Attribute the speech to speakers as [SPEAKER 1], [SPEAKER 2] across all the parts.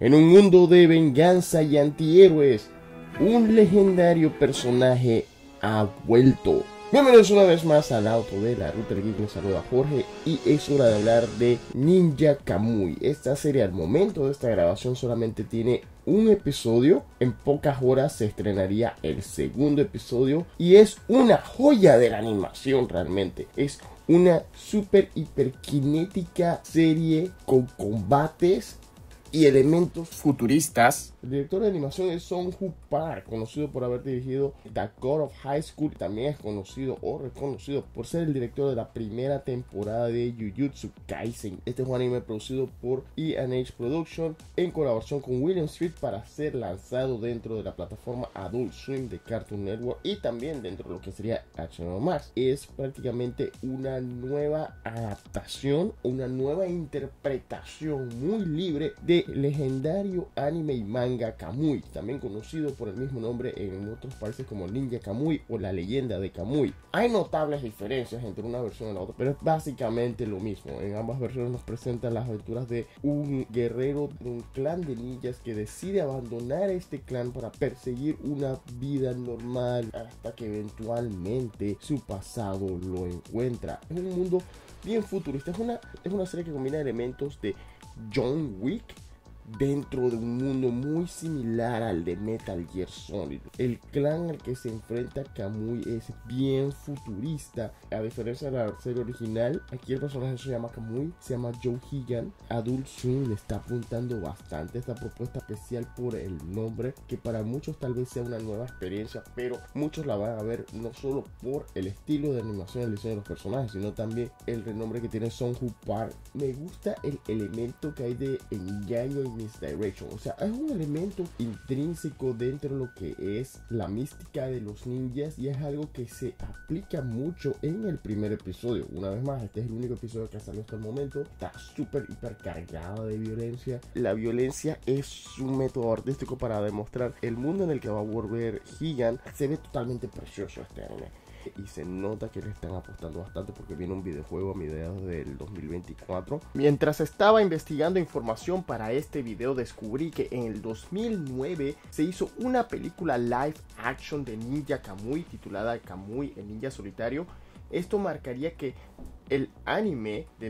[SPEAKER 1] En un mundo de venganza y antihéroes, un legendario personaje ha vuelto. Bienvenidos una vez más al auto de la Ruta del Geek. Les saluda Jorge y es hora de hablar de Ninja Kamui. Esta serie al momento de esta grabación solamente tiene un episodio. En pocas horas se estrenaría el segundo episodio y es una joya de la animación realmente. Es una super hiperkinética serie con combates y elementos futuristas. El director de animación es Song-Woo Park, conocido por haber dirigido The God of High School. También es conocido o reconocido por ser el director de la primera temporada de Jujutsu Kaisen. Este es un anime producido por E&H Production en colaboración con William Street para ser lanzado dentro de la plataforma Adult Swim de Cartoon Network y también dentro de lo que sería HBO Max. Es prácticamente una nueva adaptación, una nueva interpretación muy libre de legendario anime y manga Kamui, también conocido por el mismo nombre en otros países como Ninja Kamui o la leyenda de Kamui. Hay notables diferencias entre una versión y la otra, pero es básicamente lo mismo. En ambas versiones nos presentan las aventuras de un guerrero de un clan de ninjas que decide abandonar este clan para perseguir una vida normal hasta que eventualmente su pasado lo encuentra. Es un mundo bien futurista, es una serie que combina elementos de John Wick dentro de un mundo muy similar al de Metal Gear Solid. El clan al que se enfrenta Kamui es bien futurista. A diferencia de la serie original, aquí el personaje se llama Kamui, se llama Joe Higan. Adult Swim le está apuntando bastante a esta propuesta especial por el nombre, que para muchos tal vez sea una nueva experiencia, pero muchos la van a ver no solo por el estilo de animación y el diseño de los personajes, sino también el renombre que tiene Song-Woo Park. Me gusta el elemento que hay de engaño y misdirection, o sea, es un elemento intrínseco dentro de lo que es la mística de los ninjas y es algo que se aplica mucho en el primer episodio. Una vez más, este es el único episodio que ha salido hasta el momento. Está súper hiper cargado de violencia. La violencia es un método artístico para demostrar el mundo en el que va a volver Higan. Se ve totalmente precioso este anime y se nota que le están apostando bastante porque viene un videojuego a mediados del 2024. Mientras estaba investigando información para este video, descubrí que en el 2009 se hizo una película live action de Ninja Kamui titulada Kamui el Ninja Solitario. Esto marcaría que el anime de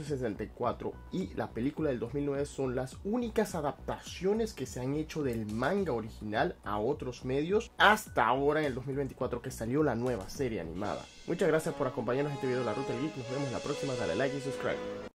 [SPEAKER 1] 1964 y la película del 2009 son las únicas adaptaciones que se han hecho del manga original a otros medios hasta ahora en el 2024 que salió la nueva serie animada. Muchas gracias por acompañarnos en este video de la Ruta del Geek. Nos vemos la próxima. Dale like y subscribe.